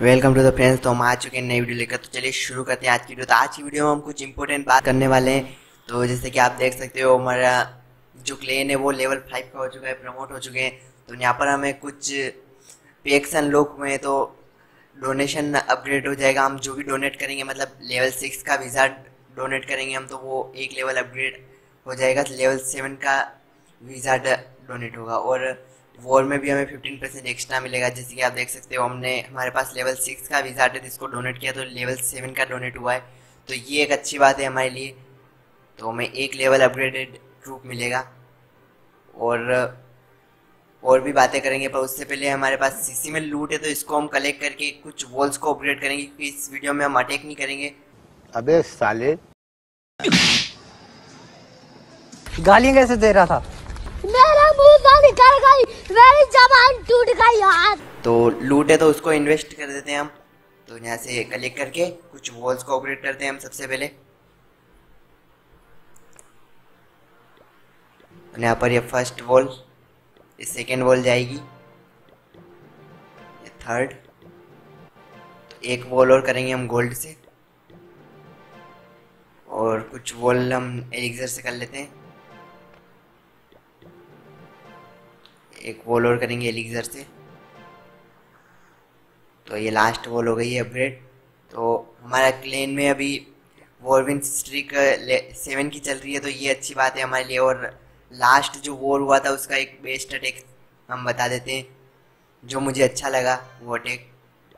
Welcome to the friends. तो हम आ चुके हैं नई वीडियो लेकर। तो चलिए शुरू करते हैं आज की वीडियो। तो आज की वीडियो में हम कुछ इंपॉर्टेंट बात करने वाले हैं। तो जैसे कि आप देख सकते हो हमारा जो क्लेन है वो लेवल 5 का हो चुका है, प्रमोट हो चुके हैं। तो यहाँ पर हमें कुछ पेक्स अनलॉक हुए हैं, तो डोनेशन अपग्रेड हो जाएगा। हम जो भी डोनेट करेंगे, मतलब लेवल 6 का विज़ार्ड डोनेट करेंगे हम, तो वो एक लेवल अपग्रेड हो जाएगा। लेवल 7 का विज़ार्ड डोनेट होगा और वॉर में भी हमें 15% एक्स्ट्रा मिलेगा। जैसे कि आप देख सकते हो हमने हमारे पास लेवल 6 का विज़ार्ड है जिसको डोनेट किया, तो लेवल 7 का डोनेट हुआ है। तो ये एक अच्छी बात है हमारे लिए। तो हमें एक लेवल अपग्रेडेड ट्रूप मिलेगा और भी बातें करेंगे, पर उससे पहले हमारे पास सीसी में लूट है, तो इसको हम कलेक्ट करके कुछ वॉल्स को अपग्रेड करेंगे, क्योंकि इस वीडियो में हम अटैक नहीं करेंगे। अबे साले, गालियां कैसे दे रहा था? मेरा मुंह से निकल गई, मेरी जबान टूट गई यार। तो लूट है तो उसको इन्वेस्ट कर देते हैं हम। तो यहाँ से कलेक्ट करके कुछ वॉल्स को अपग्रेड करते हैं हम सबसे पहले। यहाँ पर ये फर्स्ट वॉल, ये सेकेंड वॉल जाएगी, ये थर्ड। तो एक वॉल और करेंगे हम गोल्ड से, और कुछ वॉल हम एलिक्सर से कर लेते हैं। एक वॉल और करेंगे एलिक्सर से। तो ये लास्ट वॉल हो गई है अपग्रेड। तो हमारा क्लेन में अभी वॉरविन स्ट्रीक 7 की चल रही है, तो ये अच्छी बात है हमारे लिए। और लास्ट जो वॉर हुआ था उसका एक बेस्ट अटैक हम बता देते हैं, जो मुझे अच्छा लगा वो अटैक।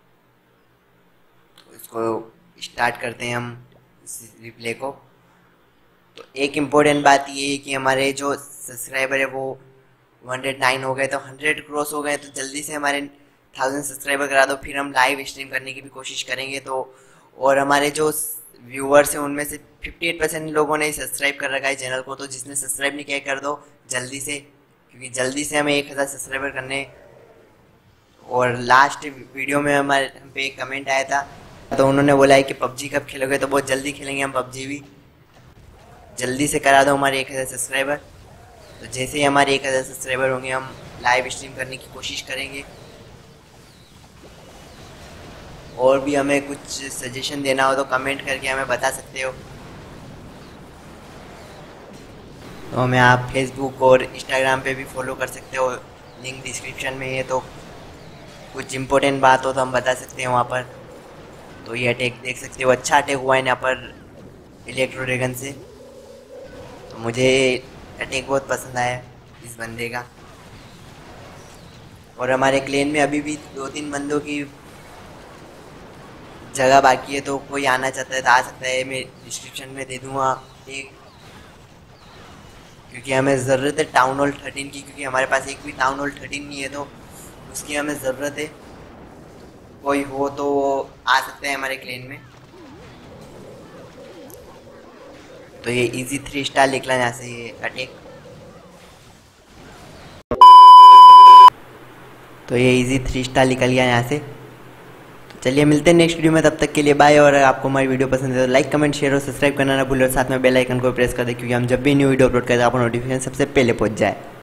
तो इसको स्टार्ट करते हैं हम इस रिप्ले को। तो एक इम्पोर्टेंट बात ये है कि हमारे जो सब्सक्राइबर है वो 109 हो गए, तो 100 क्रॉस हो गए। तो जल्दी से हमारे 1000 सब्सक्राइबर करा दो, फिर हम लाइव स्ट्रीम करने की भी कोशिश करेंगे। तो और हमारे जो व्यूअर्स हैं उनमें से 58% लोगों ने सब्सक्राइब कर रखा है चैनल को। तो जिसने सब्सक्राइब नहीं किया कर दो जल्दी से, क्योंकि जल्दी से हमें 1000 सब्सक्राइबर करने। और लास्ट वीडियो में हम पे एक कमेंट आया था, तो उन्होंने बोला है कि पबजी कब खेलोगे, तो बहुत जल्दी खेलेंगे हम पबजी भी। जल्दी से करा दो हमारे 1000 सब्सक्राइबर। तो जैसे ही हमारे 1000 सब्सक्राइबर होंगे हम लाइव स्ट्रीम करने की कोशिश करेंगे। और भी हमें कुछ सजेशन देना हो तो कमेंट करके हमें बता सकते हो। तो हमें आप फेसबुक और इंस्टाग्राम पे भी फॉलो कर सकते हो, लिंक डिस्क्रिप्शन में है। तो कुछ इम्पोर्टेंट बात हो तो हम बता सकते हैं वहाँ पर। तो ये अटैक देख सकते हो, अच्छा अटैक हुआ है यहाँ पर इलेक्ट्रो ड्रैगन से। तो मुझे अटैक बहुत पसंद आया इस बंदे का। और हमारे क्लेन में अभी भी 2-3 बंदों की जगह बाकी है, तो कोई आना चाहता है तो आ सकता है। मैं डिस्क्रिप्शन में दे दूँगा एक, क्योंकि हमें ज़रूरत है टाउन हॉल 13 की, क्योंकि हमारे पास एक भी टाउन हॉल 13 नहीं है, तो उसकी हमें ज़रूरत है। कोई हो तो आ सकते हैं हमारे क्लेन में। तो ये इजी 3 स्टार निकला यहाँ से ये अटैक। तो ये इजी 3 स्टार निकल गया यहाँ से। तो चलिए मिलते हैं नेक्स्ट वीडियो में, तब तक के लिए बाय। और आपको हमारी वीडियो पसंद है तो लाइक कमेंट शेयर और सब्सक्राइब करना ना भूलें, और साथ में बेल आइकन को प्रेस कर दें, क्योंकि हम जब भी न्यू वीडियो अपलोड करते हैं आपको नोटिफिकेशन सबसे पहले पहुँच जाए।